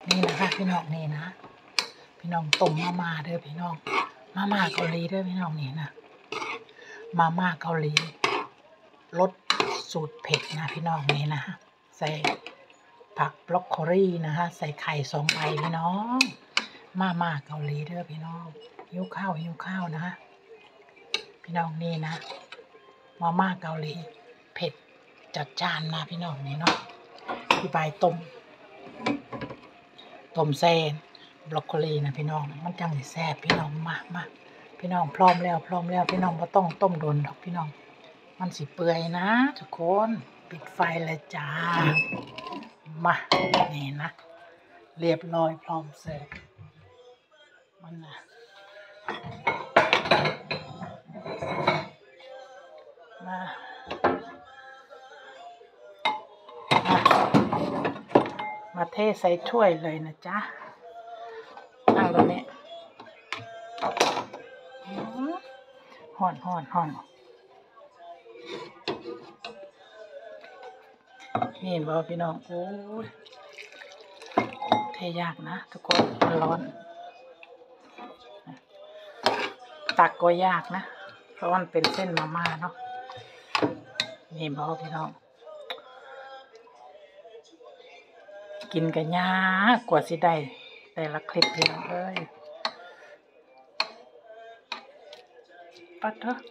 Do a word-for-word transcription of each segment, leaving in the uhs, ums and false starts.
นี่นะคะพี่น้องนี่นะพี่น้องต้มมาม่าเด้อพี่น้องมาม่าเกาหลีเด้อพี่น้องนี่นะมาม่าเกาหลีรสสูตรเผ็ดนะพี่น้องนี่นะใส่ผักบรอกโคลีนะคะใส่ไข่สองใบพี่น้องมาม่าเกาหลีเด้อพี่น้องหิวข้าวหิวข้าวนะคะพี่น้องนี่นะมาม่าเกาหลีเผ็ดจัดจ้านนะพี่น้องนี่เนาะพี่ปลายต้มต้มเส้นบรอกโคลีนะพี่น้องมันจังสิแซ่บพี่น้องมามาพี่น้องพร้อมแล้วพร้อมแล้วพี่น้องบ่ต้องต้มโดนดอกพี่น้องมันสิเปื่อยนะทุกคนปิดไฟเลยจ้ามานี่นะเรียบร้อยพร้อมเสิร์ฟมันนะมามาเทใส่ถ้วยเลยนะจ๊ะเอาตรงนี้ห่อนห่อนห่อนนี่เห็นบ่พี่น้องโอ้ยเทยากนะทุกคนมันร้อนตักก็ยากนะเพราะมันเป็นเส้นมาม่าเนาะนี่บ่พี่น้องกินกันยากกว่าสิได้แต่ละคลิปพี่น้องเอ้ยปัดเถอะ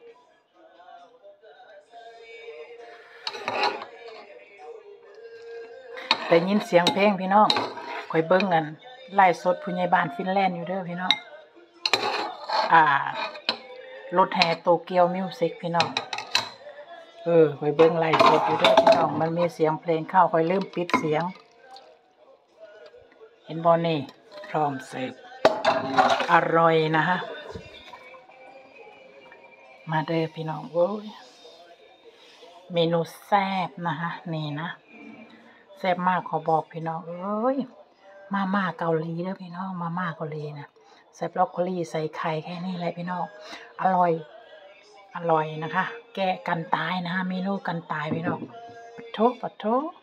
ได้ยินเสียงเพลงพี่น้องคอยเบิ้งกันไล่สดผู้ใหญ่บ้านฟินแลนด์อยู่เด้อพี่น้องอ่ารถแห่โตเกียวมิวสิกพี่น้องเออคอยเบิ้งไล่สดอยู่เด้อพี่น้องมันมีเสียงเพลงเข้าคอยลืมปิดเสียงเห็นบอนี่พร้อมเสิร์ฟอร่อยนะฮะมาเด้อพี่น้องโอ้ยเมนูแซ่บนะฮะนี่นะแซ่บมากขอบอกพี่น้องเอ้ยมาม่าเกาหลีเด้อพี่น้องมาม่าเกาหลีนะใส่บรอกโคลีใส่ไข่แค่นี้เลยพี่น้องอร่อยอร่อยนะคะแก้กันตายนะฮะเมนูกันตายพี่น้องปะโถปะโถ